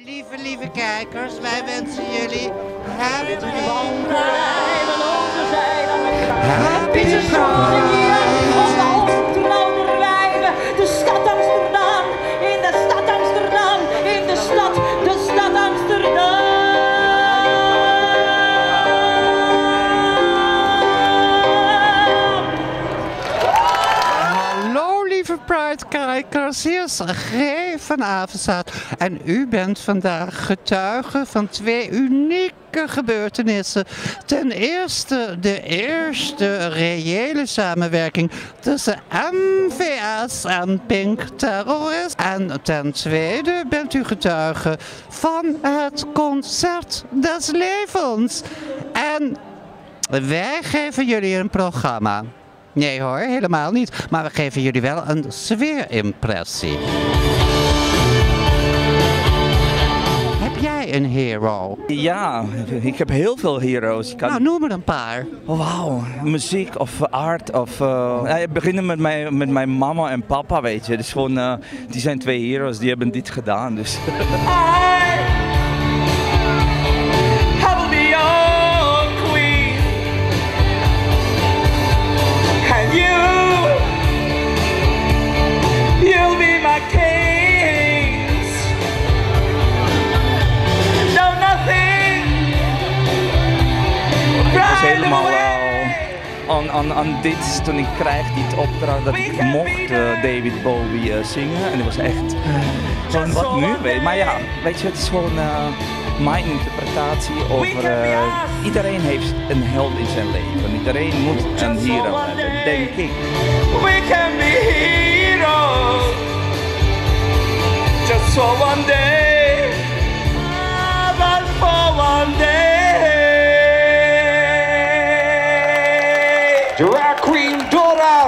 Lieve kijkers, wij wensen jullie happy de stad Amsterdam, in de stad Amsterdam, in de stad Amsterdam. Hallo lieve Pride-kijkers, hier is G van Avenzaat en u bent vandaag getuige van twee unieke gebeurtenissen. Ten eerste de eerste reële samenwerking tussen MVS en Pink Terrorist. En ten tweede bent u getuige van het concert des levens. En wij geven jullie een programma. Nee hoor, helemaal niet. Maar we geven jullie wel een sfeerimpressie. Heb jij een hero? Ja, ik heb heel veel heroes. Nou, noem er een paar. Oh, wauw, muziek of art of... ik begin met mijn mama en papa, weet je. Dus gewoon, die zijn twee heroes, die hebben dit gedaan. Dus. Helemaal aan dit, toen ik kreeg dit opdracht dat ik mocht David Bowie zingen en het was echt gewoon wat nu, maar ja, weet je, het is gewoon mijn interpretatie over iedereen heeft een held in zijn leven, iedereen moet een hero hebben, denk ik. We can be heroes, just for one day, but for one day. Drag Queen Dora!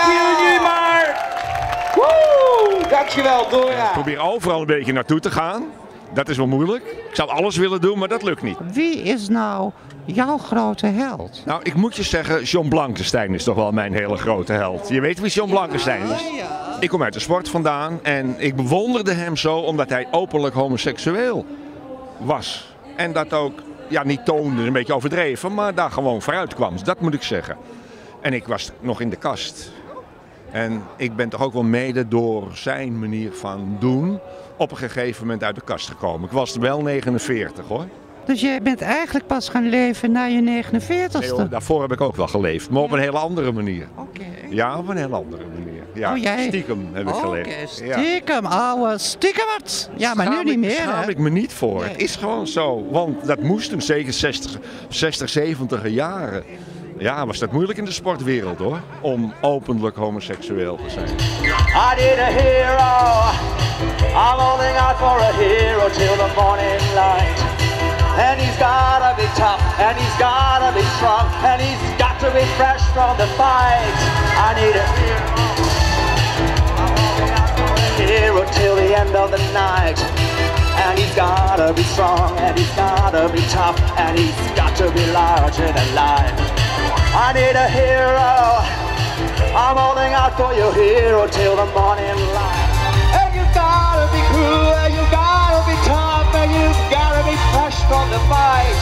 Woe! Dankjewel Dora! Ik probeer overal een beetje naartoe te gaan. Dat is wel moeilijk. Ik zou alles willen doen, maar dat lukt niet. Wie is nou jouw grote held? Nou, ik moet je zeggen, John Blankenstein is toch wel mijn hele grote held. Je weet wie John Blankenstein is? Ik kom uit de sport vandaan en ik bewonderde hem zo omdat hij openlijk homoseksueel was. En dat ook, ja, niet toonde, een beetje overdreven, maar daar gewoon vooruit kwam. Dat moet ik zeggen. En ik was nog in de kast. En ik ben toch ook wel mede door zijn manier van doen op een gegeven moment uit de kast gekomen. Ik was wel 49 hoor. Dus jij bent eigenlijk pas gaan leven na je 49ste? Nee, hoor, daarvoor heb ik ook wel geleefd, maar op een hele andere manier. Oké. Ja, op een hele andere manier. Ja, stiekem heb ik geleefd. Oké, stiekem, ouwe stiekemert. Ja, maar nu niet meer. Daar schaam ik me niet voor. Nee. Het is gewoon zo, want dat moest hem zeker 60, 70 jaren. Ja, was dat moeilijk in de sportwereld hoor, om openlijk homoseksueel te zijn. I need a hero, I'm holding out for a hero till the morning light. And he's gotta be tough, and he's gotta be strong, and he's got to be fresh from the fight. I need a hero, I'm holding out for a hero till the end of the night. And he's gotta be strong, and he's gotta be tough, and he's got to be larger than life. I need a hero, I'm holding out for your hero till the morning light. And you gotta be cool, and you gotta be tough, and you gotta be fresh from the fight.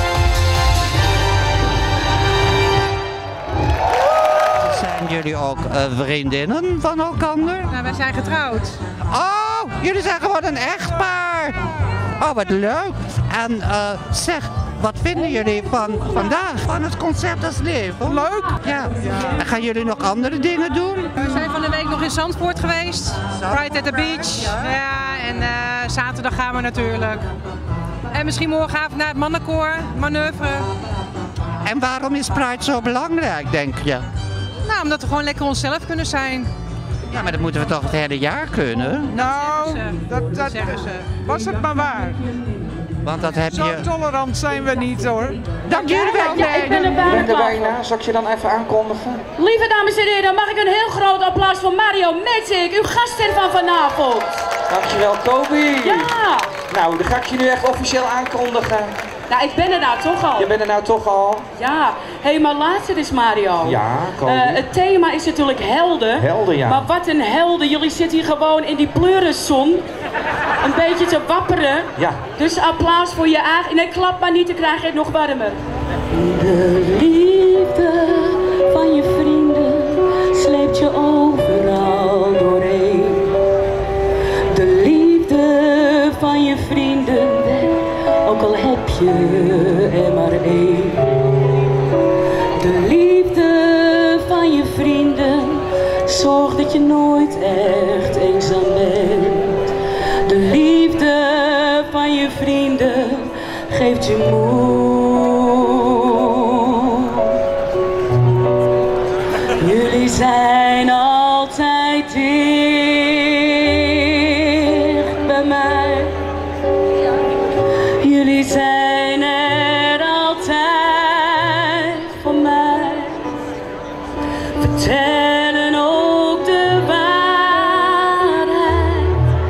Zijn jullie ook vriendinnen van elkander? Nou, wij zijn getrouwd. Oh, jullie zijn gewoon een echtpaar. Oh, wat leuk. En zeg, wat vinden jullie van vandaag, van het concert des levens? Leuk. Ja. En gaan jullie nog andere dingen doen? We zijn van de week nog in Zandvoort geweest. Pride at the Beach. Ja, en zaterdag gaan we natuurlijk. En misschien morgenavond naar het mannenkoor, manoeuvre. En waarom is Pride zo belangrijk, denk je? Nou, omdat we gewoon lekker onszelf kunnen zijn. Ja, maar dat moeten we toch het hele jaar kunnen? Nou, dat zeggen ze. was het maar waar. Want dat heb Zo je... tolerant zijn we niet hoor. Dank jullie wel. Ja, ik ben er bijna. Zal ik je dan even aankondigen? Lieve dames en heren, mag ik een heel groot applaus voor Mario Metzig, uw gastheer van vanavond. Dankjewel Kobi. Ja. Nou, dan ga ik je nu echt officieel aankondigen. Nou, ik ben er nou toch al. Je bent er nou toch al? Ja. Hé, maar laatste is Mario. Ja, Kobi. Het thema is natuurlijk helden. Helden, ja. Maar wat een helden. Jullie zitten hier gewoon in die pleurenzon. een beetje te wapperen. Ja. Dus applaus voor je eigen... Nee, klap maar niet, dan krijg je het nog warmer. De liefde van je vrienden sleept je overal doorheen. De liefde van je vrienden, ook al heb je er maar één. De liefde van je vrienden zorgt dat je nooit echt eenzaam bent. De liefde van je vrienden geeft je moed. Jullie zijn altijd dicht bij mij. Jullie zijn er altijd voor mij. Vertellen ook de waarheid.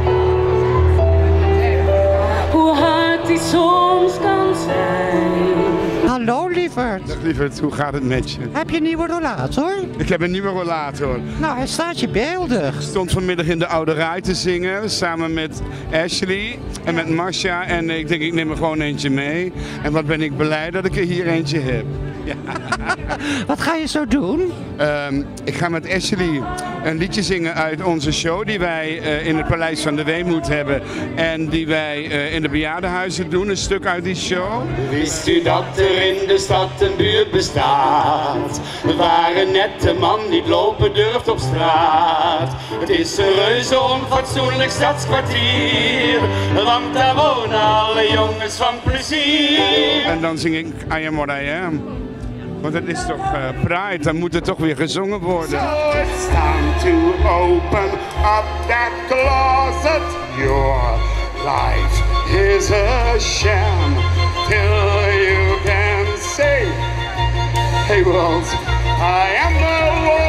Hoe hard die soms kan zijn. Hallo lieverd. Dag lieverd, hoe gaat het met je? Heb je een nieuwe rollator? Ik heb een nieuwe rollator. Nou, hij staat je beeldig. Ik stond vanmiddag in de Oude Rij te zingen, samen met Ashley en met Marcia. En ik denk, ik neem er gewoon eentje mee. En wat ben ik blij dat ik er hier eentje heb. Ja. Wat ga je zo doen? Ik ga met Ashley een liedje zingen uit onze show die wij in het Paleis van de Weemoed hebben. En die wij in de bejaardenhuizen doen, een stuk uit die show. Wist u dat er in de stad een buurt bestaat, waar een nette man niet lopen durft op straat? Het is een reuze onfatsoenlijk stadskwartier, want daar wonen alle jongens van plezier. En dan zing ik I Am What I Am. Want het is toch Pride, dan moet het toch weer gezongen worden. So it's time to open up that closet. Your life is a sham till you can say, hey world, I am the world.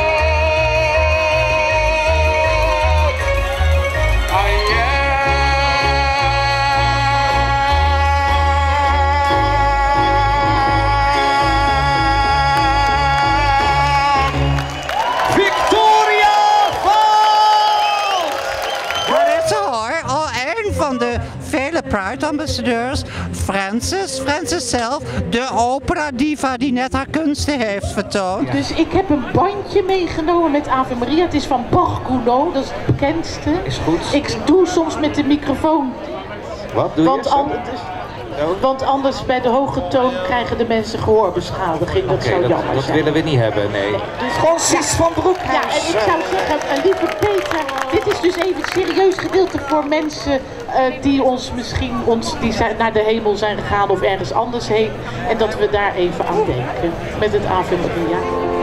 I am. Vele Pride-ambassadeurs, Frances zelf, de opera-diva die net haar kunsten heeft vertoond. Dus ik heb een bandje meegenomen met Ave Maria. Het is van Bach Gounod, dat is het bekendste. Is goed. Ik doe soms met de microfoon. Wat doe je? Want anders bij de hoge toon krijgen de mensen gehoorbeschadiging. Dat zou jammer zijn. Dat willen we niet hebben, nee. Dus, gewoon Cies van Broekhuis. Ja, en ik zou zeggen, lieve Peter, dit is dus even het serieus gedeelte voor mensen die die zijn naar de hemel zijn gegaan of ergens anders heen. En dat we daar even aan denken met het Ave Maria.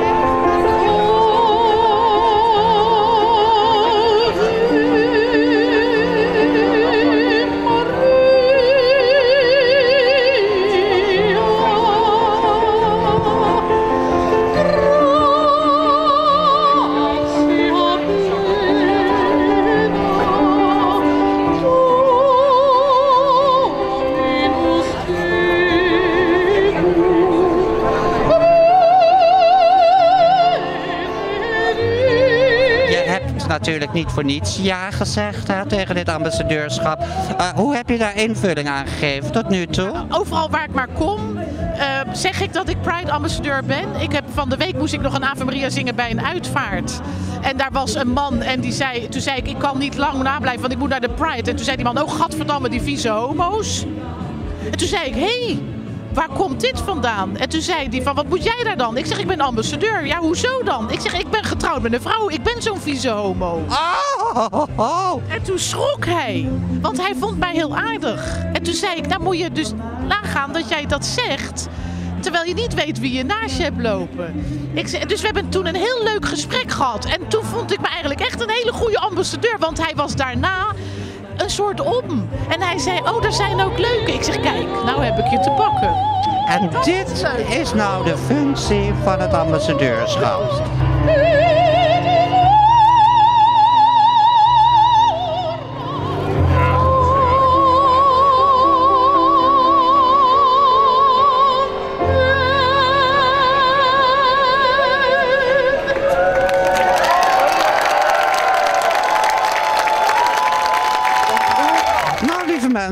Natuurlijk niet voor niets ja gezegd tegen dit ambassadeurschap. Hoe heb je daar invulling aan gegeven tot nu toe? Overal waar ik maar kom, zeg ik dat ik Pride-ambassadeur ben. Van de week moest ik nog een Ave Maria zingen bij een uitvaart. En daar was een man en toen zei ik kan niet lang nablijven, want ik moet naar de Pride. En toen zei die man, oh gadverdamme, die vieze homo's. En toen zei ik, hé, waar komt dit vandaan? En toen zei hij van, wat moet jij daar dan? Ik zeg, ik ben ambassadeur. Ja, hoezo dan? Ik zeg, ik ben getrouwd met een vrouw. Ik ben zo'n vieze homo. En toen schrok hij. Want hij vond mij heel aardig. En toen zei ik, nou moet je dus nagaan dat jij dat zegt, terwijl je niet weet wie je naast je hebt lopen. Dus we hebben toen een heel leuk gesprek gehad. En toen vond ik me eigenlijk echt een hele goede ambassadeur. Want hij was daarna een soort om. En hij zei, oh, er zijn ook leuke. Ik zeg, kijk, nou heb ik je te pakken. En dit is nou de functie van het ambassadeurschap.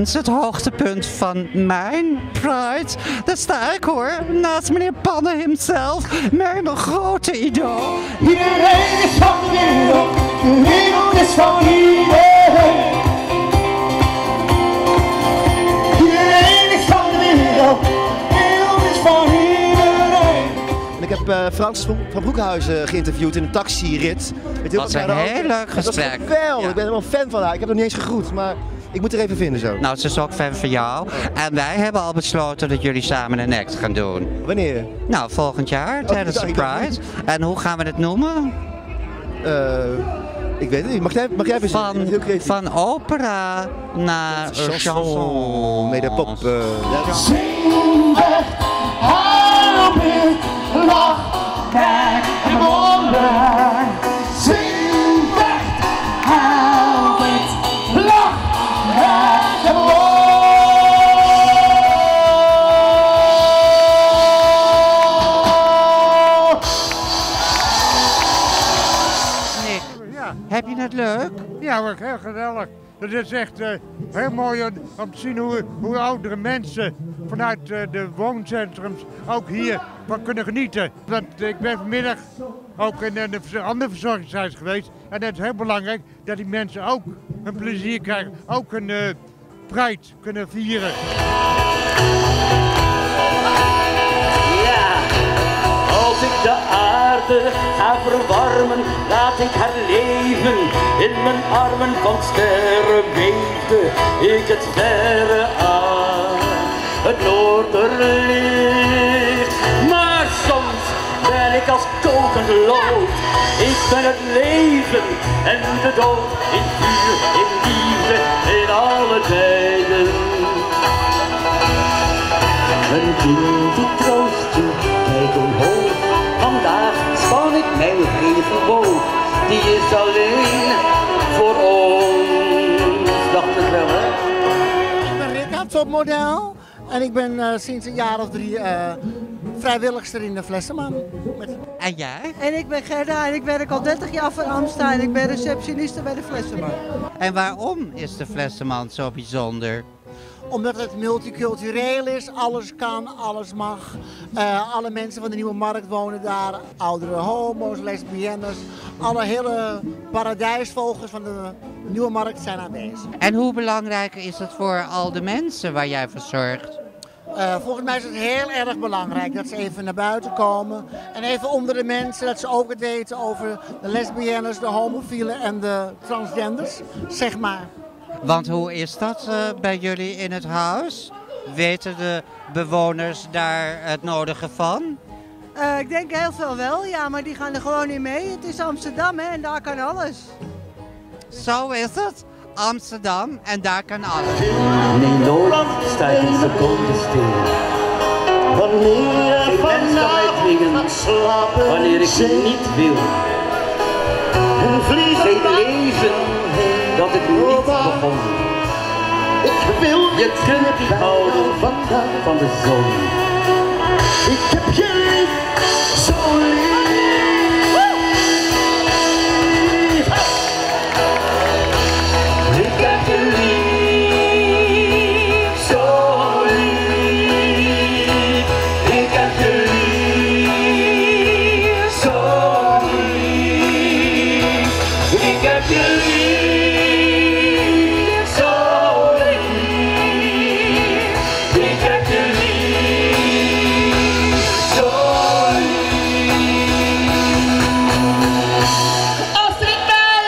mensen het hoogtepunt van mijn Pride. Daar sta ik hoor, naast meneer Panne himself, mijn grote idool. Iedereen is van de wereld is van iedereen. Iedereen is van de wereld is van iedereen. En ik heb Frans van Broekhuizen geïnterviewd in een taxirit. Dat is een heel leuk gesprek. Dat was geweldig, ik ben helemaal fan van haar. Ik heb nog niet eens gegroet, maar ik moet er even vinden zo. Nou, ze is ook fan van jou. En wij hebben al besloten dat jullie samen een act gaan doen. Wanneer? Nou, volgend jaar, tijdens de Pride. En hoe gaan we het noemen? Ik weet het niet. Mag jij even zeggen? Van opera naar chanson. Nee, de pop. Zing weg, huil wit, lach, kijk en wonder. Zing weg, huil wit, lach, kijk en wonder. Heb je het leuk? Ja hoor, heel geweldig. Het is echt heel mooi om te zien hoe oudere mensen vanuit de wooncentrums ook hier van kunnen genieten. Want ik ben vanmiddag ook in een ander verzorgingshuis geweest. En het is heel belangrijk dat die mensen ook een plezier krijgen. Ook een Pride kunnen vieren. Als ik de aarde ga verwarmen, laat ik haar leven. In mijn armen van sterren beefde ik het verre aan, het noorderlicht. Maar soms ben ik als kokend lood. Ik ben het leven en de dood, in vuur, in liefde, in alle tijden. Een kind die troost je, kijk omhoog. Vandaag span ik mijn even boog. Die is alleen voor ons. Dacht het wel, hè? Ik ben Rika, topmodel. En ik ben sinds een jaar of 3 vrijwilligster in de Flessenman. En jij? En ik ben Gerda en ik werk al 30 jaar voor Amstel en ik ben receptioniste bij de Flessenman. En waarom is de Flessenman zo bijzonder? Omdat het multicultureel is, alles kan, alles mag. Alle mensen van de Nieuwe Markt wonen daar. Oudere homo's, lesbiennes. Alle hele paradijsvogels van de Nieuwe Markt zijn aanwezig. En hoe belangrijk is het voor al de mensen waar jij voor zorgt? Volgens mij is het heel erg belangrijk dat ze even naar buiten komen. En even onder de mensen, dat ze ook het weten over de lesbiennes, de homofielen en de transgenders, zeg maar. Want hoe is dat bij jullie in het huis? Weten de bewoners daar het nodige van? Ik denk heel veel wel, ja, maar die gaan er gewoon niet mee. Het is Amsterdam, hè, en daar kan alles. Zo is het. Amsterdam en daar kan alles. Nee, nooit sta ik een seconde stil. Wanneer geen mens kan mij dwingen, wanneer ik niet wil. Geen leven dat ik niet begon. Ik wil je kunt niet houden van de zon. Ik heb je lief, zo lief. Ik heb je lief, zo lief. Ik heb je lief, zo lief. Ik heb je lief, zo lief. Ik heb je lief, zo lief. Astrid Bij!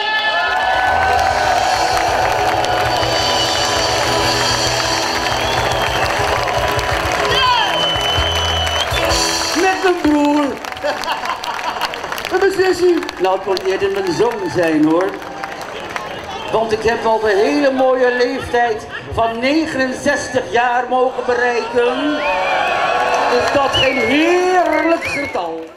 Met mijn broer. Een beslissing. Nou, het kon eerder mijn zoon zijn hoor. Want ik heb al de hele mooie leeftijd van 69 jaar mogen bereiken. Is dat geen heerlijk getal?